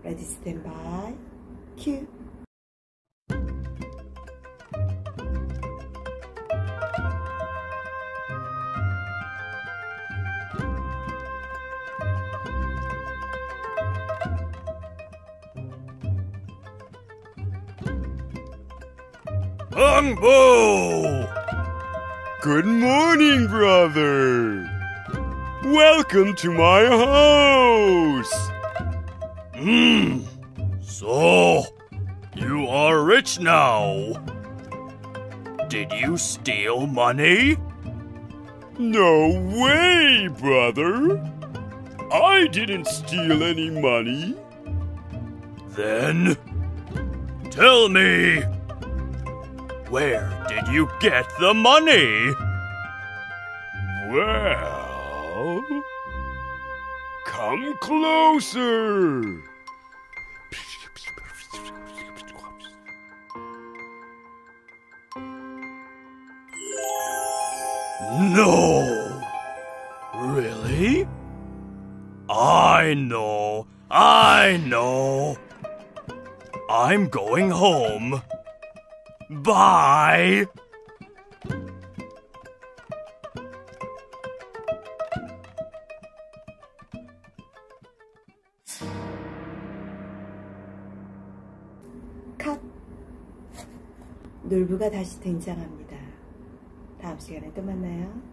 Ready, stand by, cue. Bungbo! Good morning, brother. Welcome to my house. So, you are rich now. Did you steal money? No way, brother. I didn't steal any money. Then, tell me, where did you get the money? Well, come closer. No! Really? I know. I'm going home. Bye! 컷! 놀부가 다시 등장합니다. 다음 시간에 또 만나요.